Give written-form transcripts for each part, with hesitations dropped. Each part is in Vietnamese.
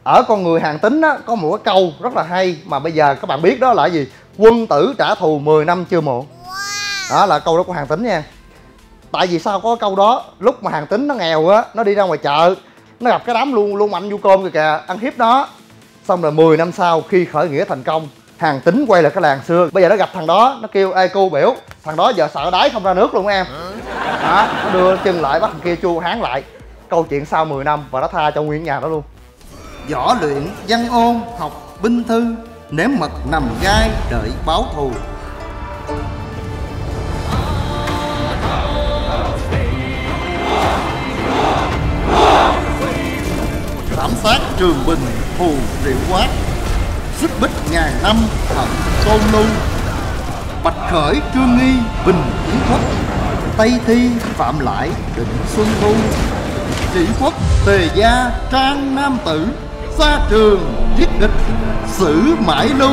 ở con người Hàn Tín á, có một cái câu rất là hay mà bây giờ các bạn biết, đó là gì? Quân tử trả thù 10 năm chưa muộn. Đó là câu đó của Hàn Tín nha. Tại vì sao có câu đó? Lúc mà Hàn Tín nó nghèo á, nó đi ra ngoài chợ, nó gặp cái đám luôn mạnh du côn kìa kìa, ăn hiếp nó. Xong rồi 10 năm sau khi khởi nghĩa thành công, Hàn Tín quay lại cái làng xưa. Bây giờ nó gặp thằng đó, nó kêu ê cô biểu. Thằng đó giờ sợ đáy không ra nước luôn em. Đó, nó đưa chân lại bắt thằng kia chu hán lại. Câu chuyện sau 10 năm và nó tha cho nguyên nhà đó luôn. Võ luyện văn ôn học binh thư, nếm mật nằm gai đợi báo thù. Thảm sát Trường Bình thù Triệu Quát, xích bích ngàn năm hận Tôn Lưu. Bạch Khởi Trương Nghi bình Yến Quốc, Tây Thi Phạm Lại định Xuân Thu. Trị Quốc Tề Gia Trang Nam Tử, xa trường giết địch xử mãi lưu.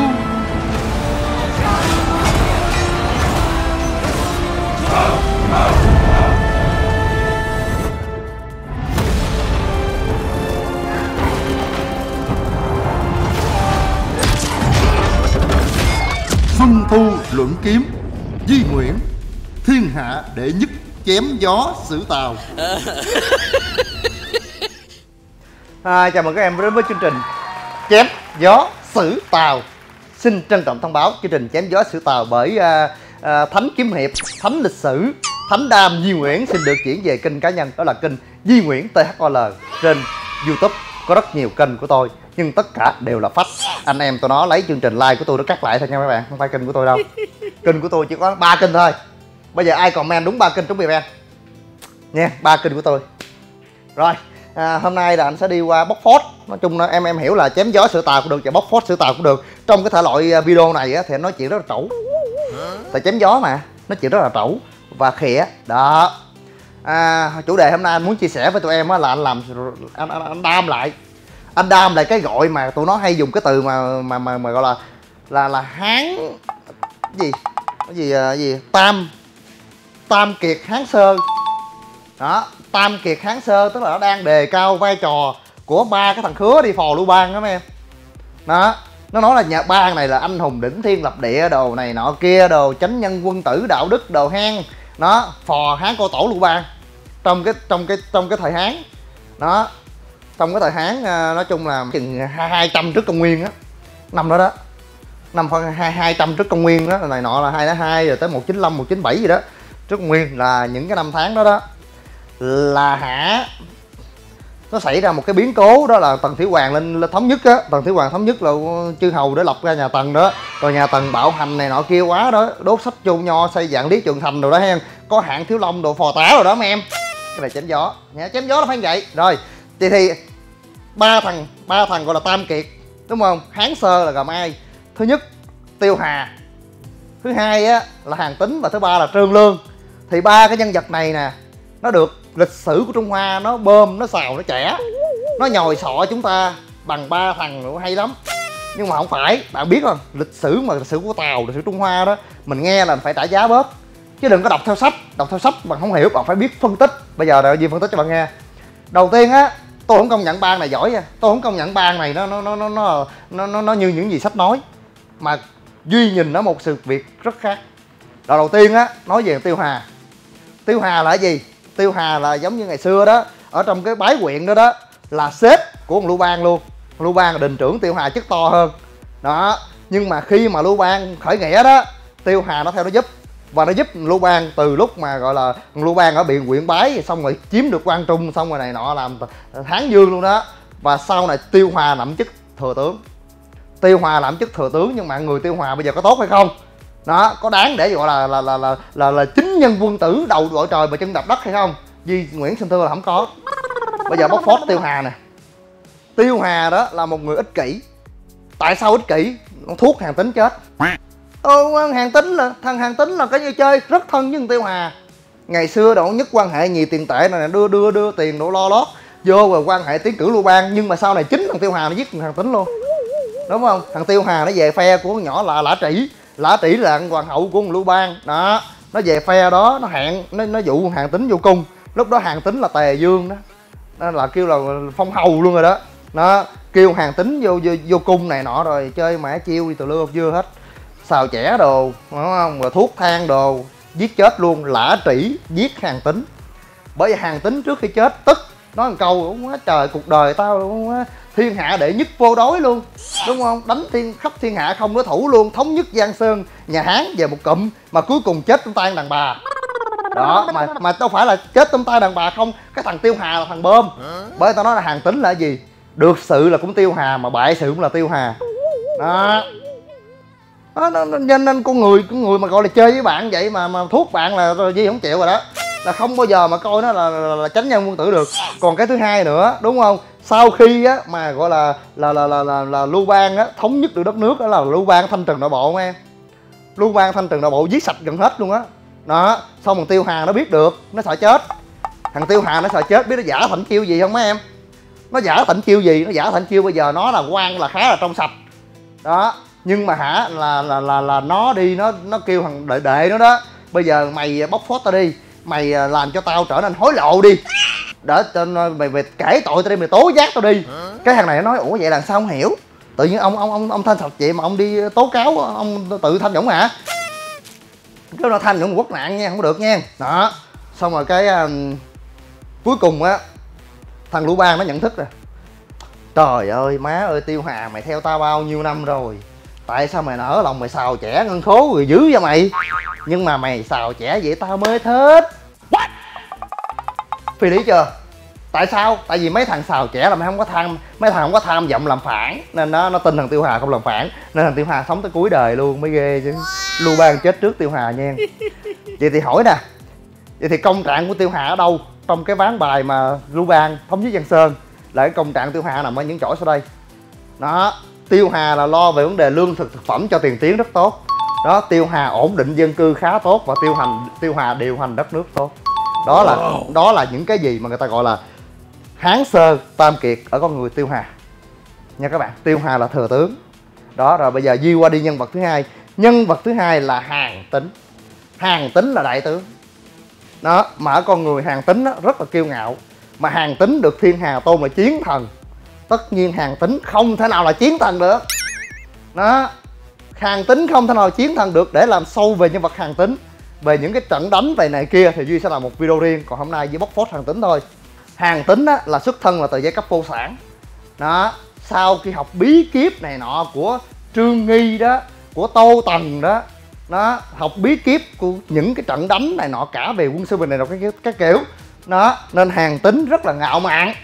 Xuân Thu luận kiếm, Di Nguyễn thiên hạ đệ nhất chém gió xử Tào. Chào mừng các em đến với chương trình Chém Gió Sử Tào. Xin trân trọng thông báo chương trình Chém Gió Sử Tào bởi Thánh Kiếm Hiệp, Thánh Lịch Sử, Thánh Đam Di Nguyễn xin được chuyển về kênh cá nhân, đó là kênh Di Nguyễn THOL. Trên YouTube có rất nhiều kênh của tôi, nhưng tất cả đều là fake. Anh em tôi nó lấy chương trình like của tôi nó cắt lại thôi nha các bạn, không phải kênh của tôi đâu. Kênh của tôi chỉ có 3 kênh thôi. Bây giờ ai comment đúng 3 kênh trúng event nha, 3 kênh của tôi. Rồi, hôm nay là anh sẽ đi qua bóc phốt. Nói chung là em hiểu là chém gió sửa tàu cũng được và bóc phốt sửa tàu cũng được. Trong cái thể loại video này á, thì anh nói chuyện rất là trẩu. Tại chém gió mà, nói chuyện rất là trẩu và khịa. Đó. Chủ đề hôm nay anh muốn chia sẻ với tụi em á, là anh làm anh đam lại. Anh đam lại cái gọi mà tụi nó hay dùng cái từ mà gọi là Hán gì Tam Kiệt Hán Sơ. Đó, Tam Kiệt Hán Sơ tức là nó đang đề cao vai trò của ba cái thằng khứa đi phò Lưu Bang đó mấy em. Đó, nó nói là nhà bang này là anh hùng đỉnh thiên lập địa đồ này nọ kia, đồ chánh nhân quân tử đạo đức đồ hang. Nó phò Hán cô tổ Lưu Bang trong cái thời Hán. Đó, trong cái thời Hán nói chung là chừng 200 trước công nguyên á, năm đó đó, năm khoảng 200 trước công nguyên đó, này nọ là 202 rồi tới 195 197 gì đó trước công nguyên, là những cái năm tháng đó đó là nó xảy ra một cái biến cố, đó là Tần Thủy Hoàng lên thống nhất á. Tần Thủy Hoàng thống nhất là chư hầu để lập ra nhà Tần đó, rồi nhà Tần bạo hành này nọ kia quá đó, đốt sách chôn nho, xây dạng lý trường thành rồi đó hen, có Hạng Thiếu Long đồ phò tá rồi đó mấy em. Cái này chém gió nha, chém gió nó phải như vậy. Rồi thì ba thằng gọi là Tam Kiệt đúng không? Hán Sơ là gồm ai? Thứ nhất Tiêu Hà, thứ hai á là Hàn Tín và thứ ba là Trương Lương. Thì ba cái nhân vật này nè, nó được lịch sử của Trung Hoa nó bơm, nó xào, nó chẻ, nó nhồi sọ chúng ta bằng ba thằng nữa hay lắm. Nhưng mà không phải, bạn biết không, lịch sử mà lịch sử của Tàu, lịch sử Trung Hoa đó, mình nghe là phải trả giá bớt, chứ đừng có đọc theo sách bạn không hiểu, bạn phải biết phân tích. Bây giờ là gì phân tích cho bạn nghe. Đầu tiên á, tôi không công nhận bang này giỏi nha, tôi không công nhận bang này nó như những gì sách nói, mà Duy nhìn nó một sự việc rất khác. Đầu tiên á, nói về Tiêu Hà. Tiêu Hà là cái gì? Tiêu Hà là giống như ngày xưa đó, ở trong cái bái quyện đó đó, là sếp của ông Lưu Bang luôn. Lưu Bang là đình trưởng, Tiêu Hà chức to hơn đó. Nhưng mà khi mà Lưu Bang khởi nghĩa đó, Tiêu Hà nó theo nó giúp, và nó giúp Lưu Bang từ lúc mà gọi là Lưu Bang ở huyện Bái, xong rồi chiếm được Quang Trung, xong rồi này nọ làm Hán Dương luôn đó. Và sau này Tiêu Hòa nắm chức thừa tướng. Tiêu Hòa làm chức thừa tướng, nhưng mà người Tiêu Hòa bây giờ có tốt hay không? Đó, có đáng để gọi là chính nhân quân tử đầu đội trời mà chân đạp đất hay không? Di Nguyễn xin thưa là không có. Bây giờ bóc phốt Tiêu Hà nè. Tiêu Hà đó là một người ích kỷ. Tại sao ích kỷ? Nó thuốc Hàn Tín chết. Thằng Hàn Tín là cái như chơi rất thân với thằng Tiêu Hà. Ngày xưa độ nhất quan hệ nhiều tiền tệ này, đưa tiền độ lo lót vô rồi quan hệ tiến cử Lưu Bang. Nhưng mà sau này chính thằng Tiêu Hà nó giết thằng Hàn Tín luôn, đúng không? Thằng Tiêu Hà nó về phe của con nhỏ là Lã Trĩ. Lã Trĩ là hoàng hậu của Lưu Bang đó, nó về phe đó, nó dụ Hàn Tín vô cung. Lúc đó Hàn Tín là Tề Dương đó, nó là kêu là phong hầu luôn rồi đó. Nó kêu hàng Tín vô cung này nọ rồi chơi mẹ chiêu đi từ lưa dưa hết, xào chẻ đồ đúng không, rồi thuốc thang đồ, giết chết luôn, lã trĩ giết hàng Tín. Bởi vì hàng Tín trước khi chết tức nói một câu cũng quá trời, cuộc đời tao thiên hạ đệ nhất vô đối luôn, đúng không, đánh khắp thiên hạ không đối thủ luôn, thống nhất Giang Sơn nhà Hán về một cụm, mà cuối cùng chết trong tay đàn bà đó. Mà đâu phải là chết trong tay đàn bà không, cái thằng Tiêu Hà là thằng bơm. Bởi tao nói là hàng Tín là gì, được sự là cũng Tiêu Hà, mà bại sự cũng là Tiêu Hà đó. Nên con người mà gọi là chơi với bạn vậy mà thuốc bạn là Di không chịu rồi đó, là không bao giờ mà coi nó là chánh nhân quân tử được. Còn cái thứ hai nữa đúng không, sau khi á mà gọi là Lưu Bang á thống nhất được đất nước đó, là Lưu Bang thanh trừng nội bộ em, Lưu Bang thanh trừng nội bộ giết sạch gần hết luôn á đó. Xong thằng Tiêu Hà nó biết được, nó sợ chết, thằng Tiêu Hà nó sợ chết, biết nó giả thành chiêu gì không mấy em, nó giả thành chiêu gì, nó giả thành chiêu bây giờ nó là quan là khá là trong sạch đó, nhưng mà hả là nó đi nó kêu thằng đệ nó đó, bây giờ mày bóc phốt tao đi, mày làm cho tao trở nên hối lộ đi, để mày kể tội tao đi, mày tố giác tao đi. Cái thằng này nó nói ủa vậy là sao không hiểu, tự nhiên ông thanh sạch vậy mà ông đi tố cáo, ông tự tham nhũng hả, cái nó tham nhũng quốc nạn nha, không được nha đó. Xong rồi cái cuối cùng á thằng Lưu Bang nó nhận thức rồi, trời ơi má ơi Tiêu Hà mày theo tao bao nhiêu năm rồi, tại sao mày nở lòng mày xào chẻ ngân khố rồi dữ vậy mày, nhưng mà mày xào chẻ vậy tao mới thích. What? Phi lý chưa? Tại sao? Tại vì mấy thằng xào chẻ là mấy thằng không có tham vọng làm phản, nên nó tin thằng Tiêu Hà không làm phản, nên thằng Tiêu Hà sống tới cuối đời luôn mới ghê chứ. Lưu Bang chết trước Tiêu Hà nha. Vậy thì hỏi nè, vậy thì công trạng của Tiêu Hà ở đâu trong cái ván bài mà Lưu Bang thống nhất Giang Sơn? Là cái công trạng Tiêu Hà nằm ở những chỗ sau đây đó. Tiêu Hà là lo về vấn đề lương thực thực phẩm cho tiền tiến rất tốt đó, Tiêu Hà ổn định dân cư khá tốt, và Tiêu Hà điều hành đất nước tốt. Đó là những cái gì mà người ta gọi là Hán Sơ Tam Kiệt ở con người Tiêu Hà nha các bạn. Tiêu Hà là thừa tướng đó. Rồi bây giờ di qua đi nhân vật thứ hai. Nhân vật thứ hai là Hàn Tín. Hàn Tín là đại tướng đó, mà ở con người Hàn Tín rất là kiêu ngạo, mà Hàn Tín được thiên hà tôn là chiến thần. Tất nhiên Hàn Tín không thể nào là chiến thần được đó, Hàn Tín không thể nào chiến thần được. Để làm sâu về nhân vật Hàn Tín, về những cái trận đánh về này kia thì Duy sẽ làm một video riêng, còn hôm nay Duy bóc phốt Hàn Tín thôi. Hàn Tín á, là xuất thân là từ giai cấp vô sản đó, sau khi học bí kíp này nọ của Trương Nghi đó, của Tô Tần đó, học bí kíp của những cái trận đánh này nọ cả về quân sư bình này nọ cái kiểu đó, nên Hàn Tín rất là ngạo mạn.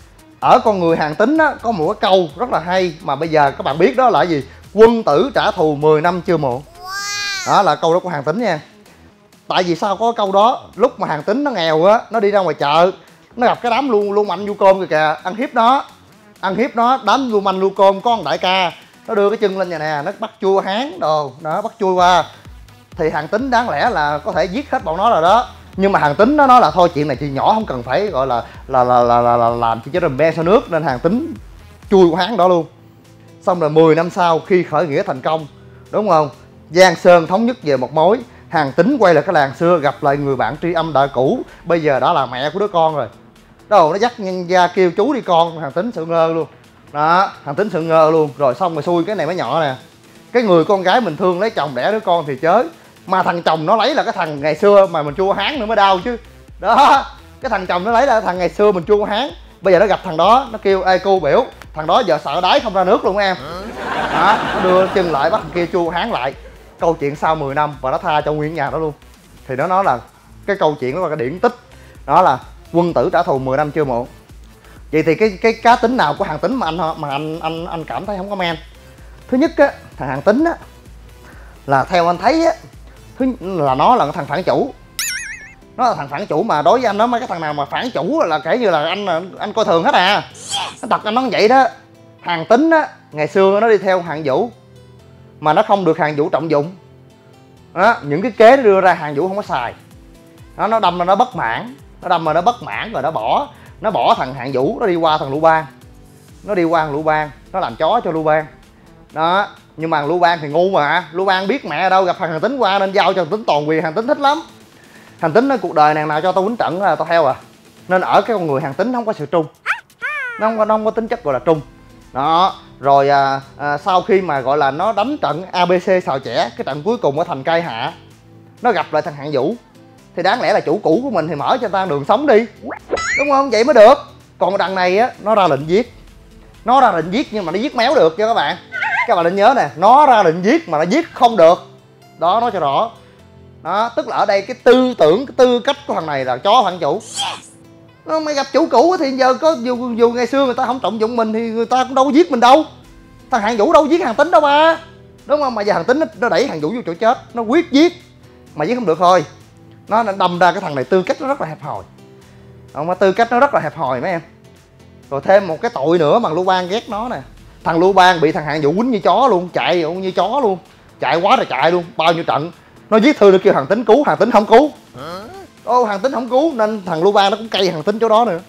Ở con người Hàn Tín á, có một cái câu rất là hay mà bây giờ các bạn biết, đó là gì? Quân tử trả thù 10 năm chưa muộn. Đó là câu đó của Hàn Tín nha. Tại vì sao có câu đó? Lúc mà Hàn Tín nó nghèo á, nó đi ra ngoài chợ, nó gặp cái đám lưu manh lưu côn kìa, ăn hiếp nó, đám lưu manh lưu côn có con đại ca, nó đưa cái chân lên nhà nè, nó bắt chua Hán đồ đó, bắt chui qua. Thì Hàn Tín đáng lẽ là có thể giết hết bọn nó rồi đó, nhưng mà Hàn Tín nó nói là thôi chuyện này chuyện nhỏ, không cần phải gọi là làm chuyện cho rùm beng sau nước, nên Hàn Tín chui qua Hán đó luôn. Xong rồi 10 năm sau khi khởi nghĩa thành công, đúng không, Giang Sơn thống nhất về một mối, Hàn Tín quay lại cái làng xưa, gặp lại người bạn tri âm đã cũ, bây giờ đã là mẹ của đứa con rồi. Đâu nó dắt nhân gia kêu chú đi con, Hàn Tín sợ ngơ luôn đó, Hàn Tín sợ ngơ luôn. Rồi xong rồi xui cái này mới nhỏ nè, cái người con gái mình thương lấy chồng đẻ đứa con thì chới, mà thằng chồng nó lấy là cái thằng ngày xưa mà mình chua Hán nữa mới đau chứ đó. Cái thằng chồng nó lấy là thằng ngày xưa mình chua Hán, bây giờ nó gặp thằng đó, nó kêu ê cô biểu, thằng đó giờ sợ đáy không ra nước luôn em đó, nó đưa chân lại bắt thằng kia chua Hán lại. Câu chuyện sau 10 năm và nó tha cho nguyên nhà đó luôn. Thì nó nói là cái câu chuyện đó là cái điển tích, đó là quân tử trả thù 10 năm chưa muộn. Vậy thì cái cá tính nào của Hàn Tín mà anh cảm thấy không có men? Thứ nhất á, thằng Hàn Tín á là theo anh thấy á, là nó là thằng phản chủ. Nó là thằng phản chủ, mà đối với anh đó, mấy cái thằng nào mà phản chủ là kể như là anh coi thường hết à. Nó thật anh nói vậy đó. Hàn Tín á, ngày xưa nó đi theo Hàn Vũ mà nó không được Hàn Vũ trọng dụng đó, những cái kế nó đưa ra Hàn Vũ không có xài đó, nó đâm mà nó bất mãn, rồi nó bỏ thằng Hàn Vũ, nó đi qua thằng Lưu Bang, nó làm chó cho Lưu Bang đó. Nhưng mà Lưu Bang thì ngu mà, Lưu Bang biết mẹ ở đâu gặp thằng Hàn Tín qua nên giao cho Hàn Tín toàn quyền. Hàn Tín thích lắm. Hàn Tín nói cuộc đời nàng nào cho tao quýnh trận là tao theo à. Nên ở cái con người Hàn Tín không có sự trung, nó không có tính chất gọi là trung Đó rồi sau khi mà gọi là nó đánh trận ABC Sào Chẻ, cái trận cuối cùng ở thành Cai Hạ, nó gặp lại thằng Hạng Vũ, thì đáng lẽ là chủ cũ của mình thì mở cho người ta đường sống đi, đúng không? Vậy mới được. Còn đằng này á, nó ra lệnh giết, nó ra lệnh giết nhưng mà nó giết méo được cho các bạn nên nhớ nè, nó ra lệnh giết mà nó giết không được. Đó, nói cho rõ. Đó, tức là ở đây cái tư tưởng, cái tư cách của thằng này là chó phản chủ. Mày gặp chủ cũ thì giờ có dù ngày xưa người ta không trọng dụng mình thì người ta cũng đâu có giết mình đâu. Thằng Hạng Vũ đâu có giết Hàn Tín đâu ba, đúng không? Mà giờ Hàn Tín nó đẩy Hạng Vũ vô chỗ chết, nó quyết giết mà giết không được thôi. Nó đâm ra cái thằng này tư cách nó rất là hẹp hòi. Mà tư cách nó rất là hẹp hòi mấy em. Rồi thêm một cái tội nữa mà Lưu Bang ghét nó nè. Thằng Lưu Bang bị thằng Hạng Vũ quýnh như chó luôn, chạy như chó luôn, chạy quá rồi chạy luôn, bao nhiêu trận. Nó viết thư được kêu Hàn Tín cứu, Hàn Tín không cứu. Hàn Tín không cứu nên thằng Lưu Bang nó cũng cay Hàn Tín chỗ đó nữa.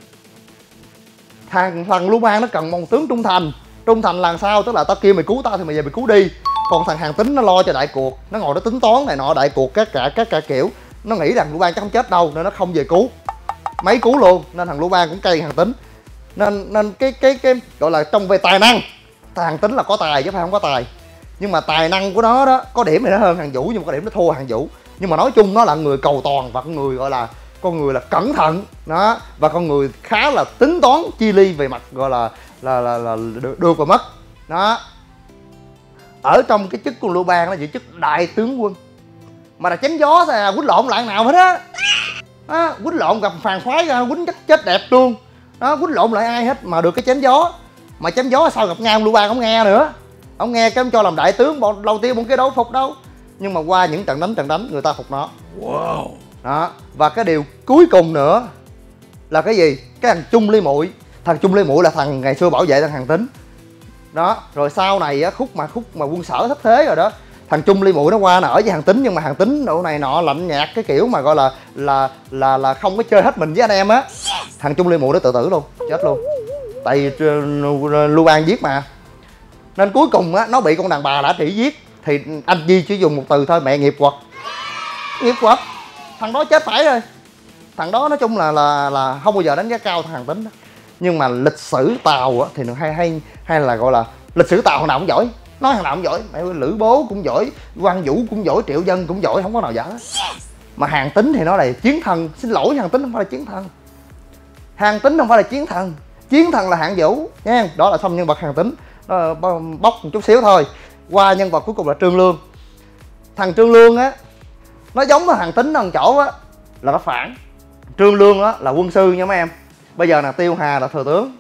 Thằng Lưu Bang nó cần một tướng trung thành. Trung thành là sao? Tức là tao kêu mày cứu tao thì mày về mày cứu đi. Còn thằng Hàn Tín nó lo cho đại cuộc, nó ngồi nó tính toán này nọ đại cuộc các cả kiểu. Nó nghĩ rằng Lưu Bang chắc không chết đâu nên nó không về cứu. Mấy cứu luôn nên thằng Lưu Bang cũng cay Hàn Tín. Nên cái gọi là trong về tài năng, thằng Hàn Tín là có tài chứ phải không có tài. Nhưng mà tài năng của nó đó, có điểm thì nó hơn Hạng Vũ nhưng mà có điểm nó thua Hạng Vũ. Nhưng mà nói chung nó là người cầu toàn và con người gọi là con người là cẩn thận đó, và con người khá là tính toán chi ly về mặt gọi là được và mất đó. Ở trong cái chức của Lưu Bang nó giữ chức đại tướng quân mà là chém gió sao quýnh lộn lại nào hết á. Quýnh lộn gặp phàn khoái ra quýnh chắc chết đẹp luôn đó, quýnh lộn lại ai hết mà được cái chém gió. Mà chém gió sao gặp ngang Lưu Bang không nghe nữa, ông nghe cái ông cho làm đại tướng đầu tiên bọn kia đâu phục đâu. Nhưng mà qua những trận đánh người ta phục nó. Wow. Đó. Và cái điều cuối cùng nữa là cái gì? Cái thằng Chung Ly Muội. Thằng Chung Ly Muội là thằng ngày xưa bảo vệ thằng Hàn Tín. Đó, rồi sau này á, khúc mà Quân Sở thất thế rồi đó, thằng Chung Ly Muội nó qua nó ở với Hàn Tín, nhưng mà Hàn Tín độ này nọ lạnh nhạt cái kiểu mà gọi là không có chơi hết mình với anh em á. Thằng Chung Ly Muội nó tự tử luôn, chết luôn. Tại vì Lưu Bang giết mà. Nên cuối cùng á, nó bị con đàn bà đã trị giết. Thì anh Di chỉ dùng một từ thôi, mẹ nghiệp quật. Nghiệp quật. Thằng đó chết phải rồi. Thằng đó nói chung là không bao giờ đánh giá cao thằng Hàn Tín đó. Nhưng mà lịch sử Tàu á, thì hay là gọi là lịch sử Tàu thằng nào cũng giỏi. Nói thằng nào cũng giỏi. Mẹ ơi, Lữ Bố cũng giỏi, Quang Vũ cũng giỏi, Triệu Dân cũng giỏi, không có nào dở. Mà Hàn Tín thì nó là chiến thần. Xin lỗi, Hàn Tín không phải là chiến thần. Hàn Tín không phải là chiến thần. Chiến thần là Hạng Vũ nha. Đó là xong nhân vật Hàn Tín. Nó bóc một chút xíu thôi. Qua nhân vật cuối cùng là Trương Lương. Thằng Trương Lương á, nó giống với Hàn Tín ở chỗ á là nó phản. Trương Lương á là quân sư nha mấy em. Bây giờ là Tiêu Hà là thừa tướng,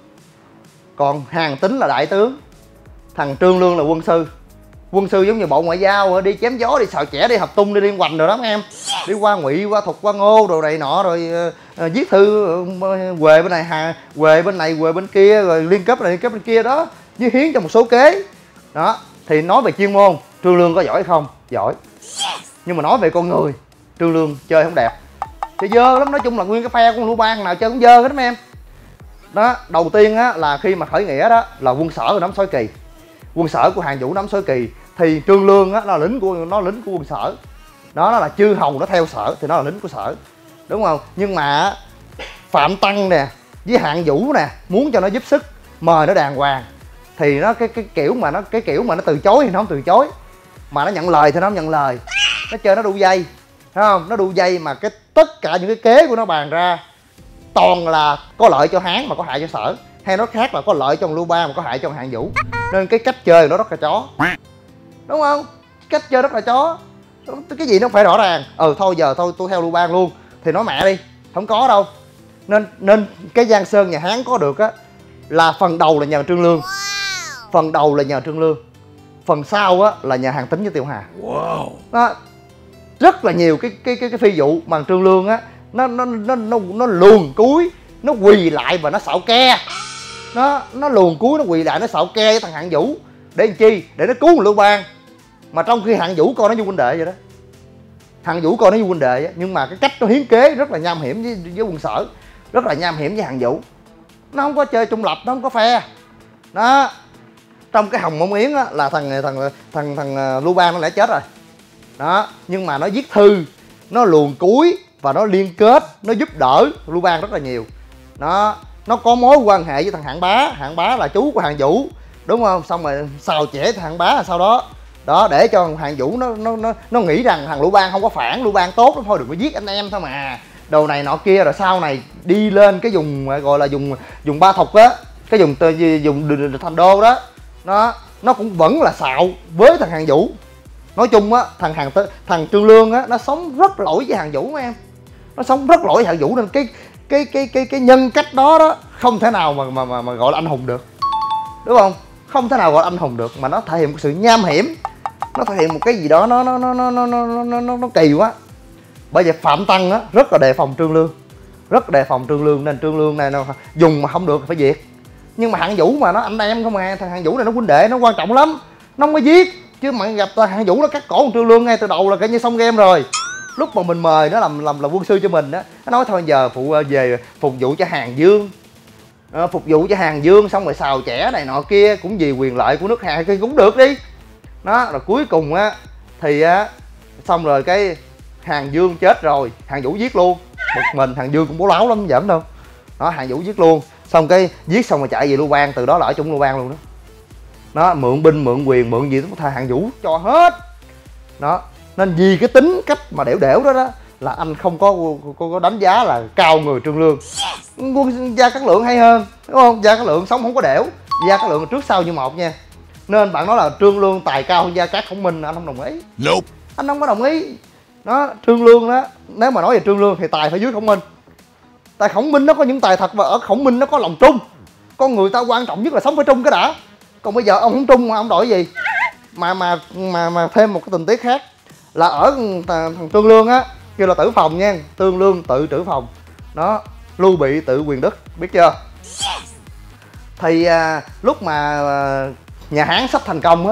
còn Hàn Tín là đại tướng. Thằng Trương Lương là quân sư. Quân sư giống như bộ ngoại giao, đi chém gió, đi xào chẻ, đi hợp tung, đi liên hoành rồi đó mấy em. Đi qua Ngụy, qua Thục, qua Ngô đồ này nọ, rồi viết thư Huệ bên này, Huệ bên này, Huệ bên kia, rồi liên kết này liên kết bên kia đó, với hiến cho một số kế đó. Thì nói về chuyên môn, Trương Lương có giỏi hay không? Giỏi. Nhưng mà nói về con người, Trương Lương chơi không đẹp, chơi dơ lắm. Nói chung là nguyên cái phe của Lưu Bang nào chơi cũng dơ hết mấy em. Đó, đầu tiên á là khi mà khởi nghĩa đó là Quân Sở nắm Sói Kỳ. Quân Sở của Hàn Vũ nắm Sói Kỳ thì Trương Lương á là lính của Quân Sở. Đó, nó là chư hầu nó theo Sở thì nó là lính của Sở. Đúng không? Nhưng mà Phạm Tăng nè với Hạng Vũ nè muốn cho nó giúp sức, mời nó đàng hoàng thì nó cái kiểu mà nó từ chối thì nó không từ chối, mà nó nhận lời thì nó không nhận lời. Nó chơi nó đu dây, thấy không? Nó đu dây mà tất cả những cái kế của nó bàn ra toàn là có lợi cho Hán mà có hại cho Sở, hay nó khác là có lợi cho Lưu Bang mà có hại cho Hạng Vũ. Nên cái cách chơi của nó rất là chó, đúng không? Cách chơi rất là chó, cái gì nó phải rõ ràng. Thôi giờ tôi theo Lưu Bang luôn thì nói mẹ đi, không có đâu. Nên cái Giang Sơn nhà Hán có được á là phần đầu là nhờ Trương Lương, phần đầu là nhờ Trương Lương, phần sau á là nhờ Hàn Tín với Tiêu Hà. Đó, rất là nhiều cái phi vụ mà Trương Lương á nó luồn cúi, nó quỳ lại và nó xạo ke. Nó luồn cúi, nó quỳ lại, nó xạo ke với thằng Hạng Vũ để làm chi? Để nó cứu Lưu Bang. Mà trong khi Hạng Vũ coi nó như huynh đệ vậy đó. Hạng Vũ coi nó như huynh đệ á, nhưng mà cái cách nó hiến kế rất là nham hiểm với Quân Sở, rất là nham hiểm với Hạng Vũ. Nó không có chơi trung lập, nó không có phe. Đó. Trong cái Hồng Mông Yến á là thằng Lưu Bang nó đã chết rồi. Đó, nhưng mà nó viết thư, nó luồn cúi và nó liên kết, nó giúp đỡ Lưu Bang rất là nhiều. Nó có mối quan hệ với thằng Hạng Bá là chú của Hạng Vũ. đúng không? Xong rồi xào chẻ thằng Bá là sau đó để cho thằng Vũ nó nghĩ rằng thằng Lưu Bang không có phản, Lưu Bang tốt lắm thôi, đừng có giết anh em thôi mà, đồ này nọ kia. Rồi sau này đi lên cái vùng gọi là dùng Ba Thục á, cái vùng Thành Đô đó, nó cũng vẫn là xạo với thằng Vũ. Nói chung á, thằng Trương Lương á, nó sống rất lỗi với thằng Vũ em, nó sống rất lỗi với thằng Vũ, nên cái nhân cách đó không thể nào mà gọi là anh hùng được, đúng không? Không thể nào gọi là anh hùng được, mà nó thể hiện một sự nham hiểm, nó thể hiện một cái gì đó nó kỳ quá. Bởi vậy Phạm Tăng á rất là đề phòng Trương Lương, rất đề phòng Trương Lương, nên Trương Lương này nó dùng mà không được phải diệt. Nhưng mà Hạng Vũ mà nó anh em không à, thằng Hạng Vũ này nó huynh đệ, nó quan trọng lắm, nó không có giết. Chứ mà gặp Hạng Vũ nó cắt cổ con Trương Lương ngay từ đầu là coi như xong game rồi. Lúc mà mình mời nó làm quân sư cho mình đó, nó nói thôi giờ về phục vụ cho Hàn Dương, phục vụ cho Hàn Dương, xong rồi xào chẻ này nọ kia, cũng vì quyền lợi của nước Hàn thì cũng được đi. Đó, rồi cuối cùng á thì xong rồi cái Hàn Dương chết rồi, Hạng Vũ giết luôn. Bực mình, Hàn Dương cũng bố láo lắm, giỡn đâu. Đó, Hạng Vũ giết luôn, xong cái giết xong rồi chạy về Lưu Bang, từ đó là ở chung Lưu Bang luôn đó. Nó mượn binh mượn quyền mượn gì đó Hạng Vũ cho hết. Đó, nên vì cái tính cách mà đẻo đó là anh không có đánh giá là cao người Trương Lương. Quân Gia Cát Lượng hay hơn, đúng không? Gia Cát Lượng sống không có đẻo, Gia Cát Lượng trước sau như một nha. Nên bạn nói là Trương Lương tài cao hơn Gia Cát Khổng Minh, anh không đồng ý. Nope. Anh không có đồng ý. Đó, Trương Lương đó, nếu mà nói về Trương Lương thì tài phải dưới Khổng Minh. Tại Khổng Minh nó có những tài thật, và ở Khổng Minh nó có lòng trung. Con người ta quan trọng nhất là sống phải trung cái đã. Còn bây giờ ông không trung mà ông đổi gì? Mà thêm một cái tình tiết khác là ở thằng Trương Lương á, kêu là tử phòng nha, Trương Lương tự trữ phòng. Đó, Lưu Bị tự quyền đức, biết chưa? Thì lúc mà nhà Hán sắp thành công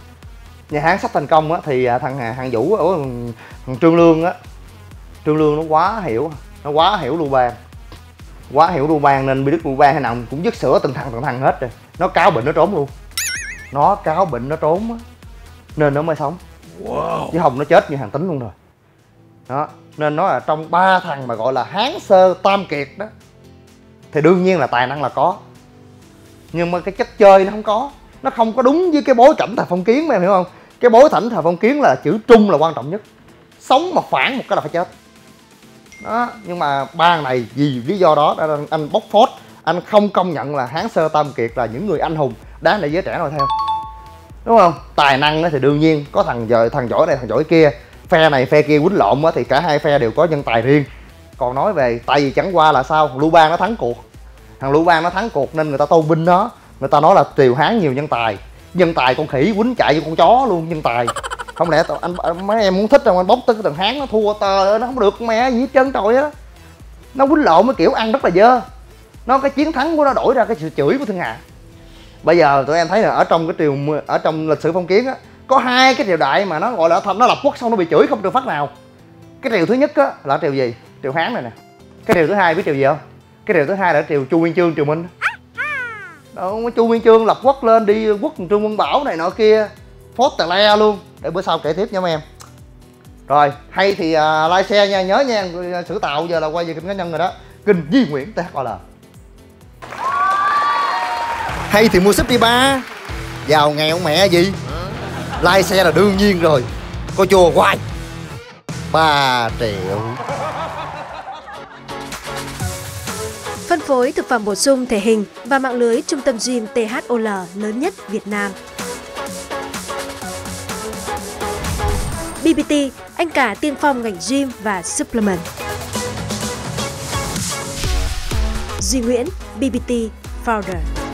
á, thì thằng Hạng Vũ ở thằng Trương Lương á, Trương Lương nó quá hiểu Lưu Bang, quá hiểu Lưu Bang, nên bị Đức Lưu Bang hay nào cũng dứt sữa từng thằng hết rồi. Nó cáo bệnh nó trốn luôn, nó cáo bệnh nó trốn á, nên nó mới sống. Wow. Chứ không nó chết như Hàn Tín luôn rồi. Đó, nên nó là trong 3 thằng mà gọi là Hán Sơ Tam Kiệt đó, thì đương nhiên là tài năng là có, nhưng mà cái chất chơi nó không có đúng với cái bối cảnh Thời Phong Kiến, em hiểu không? Cái bối cảnh Thời Phong Kiến là chữ trung là quan trọng nhất, sống mà phản một cái là phải chết. Đó, nhưng mà ba này vì lý do đó anh bóc phốt, anh không công nhận là Hán Sơ Tam Kiệt là những người anh hùng đáng để giới trẻ noi theo, đúng không? Tài năng thì đương nhiên có thằng giỏi này thằng giỏi kia, phe này phe kia quýnh lộn thì cả hai phe đều có nhân tài riêng. Còn nói về tại vì chẳng qua là sao, Lưu Bang nó thắng cuộc, thằng Lưu Bang nó thắng cuộc nên người ta tôn vinh nó, người ta nói là Triều Hán nhiều nhân tài con khỉ quýnh chạy như con chó luôn, nhân tài. Không lẽ mấy em muốn thích không, anh bóc tới cái thằng Hán nó thua tờ, nó không được mẹ gì hết trơn trời á. Nó quýnh lộn cái kiểu ăn rất là dơ, nó cái chiến thắng của nó đổi ra cái sự chửi của thiên hạ. Bây giờ tụi em thấy là ở trong lịch sử phong kiến á, có 2 cái triều đại mà nó gọi là nó lập quốc xong nó bị chửi không được phát nào. Cái triều thứ nhất á là triều gì? Triều Hán này nè. Cái triều thứ hai biết triều gì không? Cái triều thứ hai là triều Chu Nguyên Chương, triều Minh. Đó, Chu Nguyên Chương lập quốc lên đi quốc Trương Quân Bảo này nọ kia, phốt tà le luôn. Để bữa sau kể tiếp nha mấy em. Rồi, hay thì like share nha, nhớ nha, Sử Tạo giờ là quay về kênh cá nhân rồi đó. Kênh Duy Nguyễn THOL. Hay thì mua súp đi ba. Giàu nghèo mẹ gì. Like share là đương nhiên rồi. Coi chùa hoài 3 triệu. Phân phối thực phẩm bổ sung thể hình và mạng lưới trung tâm gym THOL lớn nhất Việt Nam. BBT, anh cả tiên phong ngành gym và supplement. Duy Nguyễn, BBT Founder.